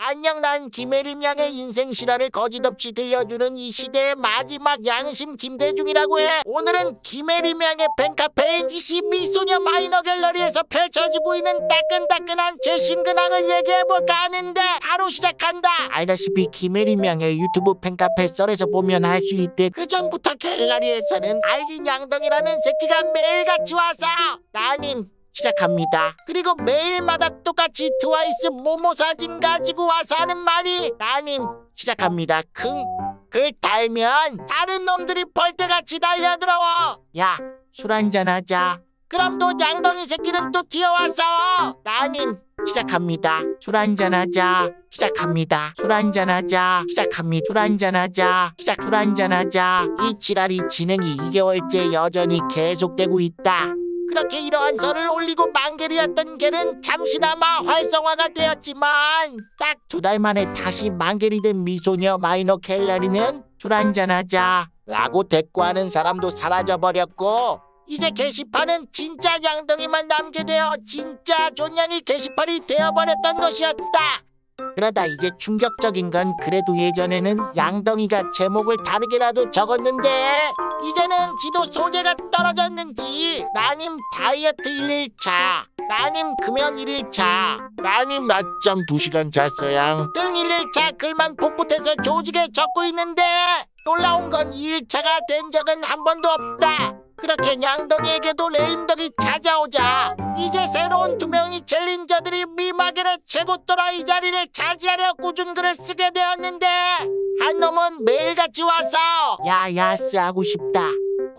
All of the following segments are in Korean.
안녕, 난 김혜림양의 인생 실화를 거짓없이 들려주는 이 시대의 마지막 양심 김대중이라고 해. 오늘은 김혜림양의 팬카페인 22소녀 마이너 갤러리에서 펼쳐지고 있는 따끈따끈한 최신 근황을 얘기해볼까 하는데 바로 시작한다. 알다시피 김혜림양의 유튜브 팬카페 썰에서 보면 알 수 있대. 그 전부터 갤러리에서는 알긴 양덩이라는 새끼가 매일같이 와서 따님 시작합니다. 그리고 매일마다 똑같이 트와이스 모모 사진 가지고 와서 하는 말이 따님 시작합니다. 글 달면 다른 놈들이 벌떼같이 달려들어와. 야, 술 한잔 하자. 그럼 또 양덩이 새끼는 또 튀어와서 따님 시작합니다. 술 한잔 하자. 시작합니다. 술 한잔 하자. 시작합니다. 술 한잔 하자. 술 한잔 하자. 이 지랄이 진행이 2개월째 여전히 계속되고 있다. 그렇게 이러한 설을 올리고 만개리였던 걔는 잠시나마 활성화가 되었지만 딱 2달 만에 다시 만개리 된 미소녀 마이너 갤러리는 술 한잔 하자 라고 대꾸하는 사람도 사라져버렸고, 이제 게시판은 진짜 양덩이만 남게 되어 진짜 존냥이 게시판이 되어버렸던 것이었다. 그러다 이제 충격적인 건 그래도 예전에는 양덩이가 제목을 다르게라도 적었는데 이제는 지도 소재가 떨어졌는지 나님 다이어트 1일차, 나님 금연 1일차, 나님 낮잠 2시간 잤어양 등 1일차 글만 풋풋해서 조직에 적고 있는데 놀라운 건 2일차가 된 적은 한 번도 없다. 그렇게 양덩이에게도 레임덕이 찾아오자 이제 새로운 2명의 챌린저들이 미마겔의 최고 또라이 자리를 차지하려 꾸준 글을 쓰게 되었는데, 한 놈은 매일같이 와서 야야스 하고 싶다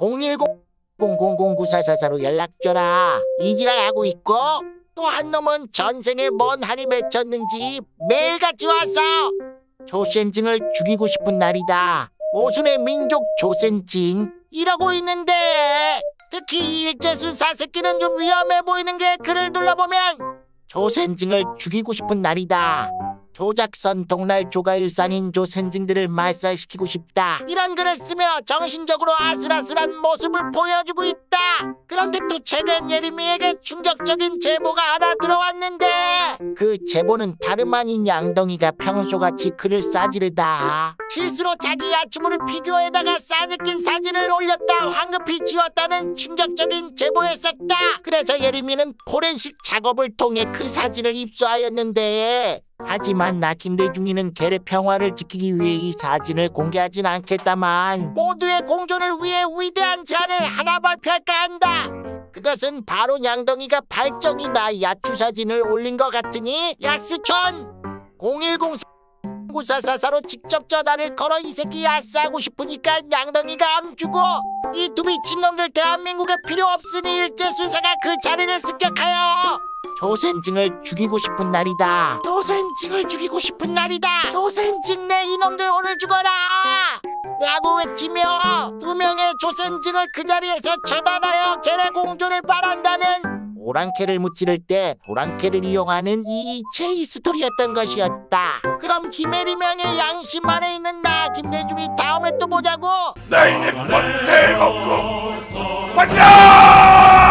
010-000944로 연락 줘라 이지랄 하고 있고, 또 한 놈은 전생에 뭔 한이 맺혔는지 매일같이 와서 조센징을 죽이고 싶은 날이다, 모순의 민족 조센징 이러고 있는데, 특히 이 일제수 사새끼는 좀 위험해 보이는 게 글을 둘러보면 조센징을 죽이고 싶은 날이다, 조작선 동날 조가일산인 조센징들을 말살시키고 싶다 이런 글을 쓰며 정신적으로 아슬아슬한 모습을 보여주고 있다. 그런데 또 최근 예림이에게 충격적인 제보가 하나 들어왔는데 그 제보는 다름 아닌 양덩이가 평소같이 글을 싸지르다 실수로 자기 야추물을 피규어에다가 싸느낀 사진을 올렸다 황급히 지웠다는 충격적인 제보였었다. 그래서 예림이는 포렌식 작업을 통해 그 사진을 입수하였는데, 하지만 나 김대중이는 겔의 평화를 지키기 위해 이 사진을 공개하진 않겠다만 모두의 공존을 위해 위대한 제안을 하나 발표할까 한다. 그것은 바로 양덩이가 발정이나 야추 사진을 올린 것 같으니 야스촌 010-9444로 직접 전화를 걸어 이 새끼 야스 하고 싶으니까 양덩이가 암 주고, 이 두 미친놈들 대한민국에 필요 없으니 일제수사가 그 자리를 습격하여 조센징을 죽이고 싶은 날이다. 조센징을 죽이고 싶은 날이다. 조센징 내 이놈들 오늘 죽어라 라고 외치며 2명의 조센징을 그 자리에서 처단하여 겔의 공존을 바란다는 오랑캐를 무찌를 때 오랑캐를 이용하는 이 체이스토리였던 것이었다. 그럼 김혜림양의 양심 안에 있는 나 김대중이 다음에 또 보자고. 나이네 뻔 대먹고 반짝!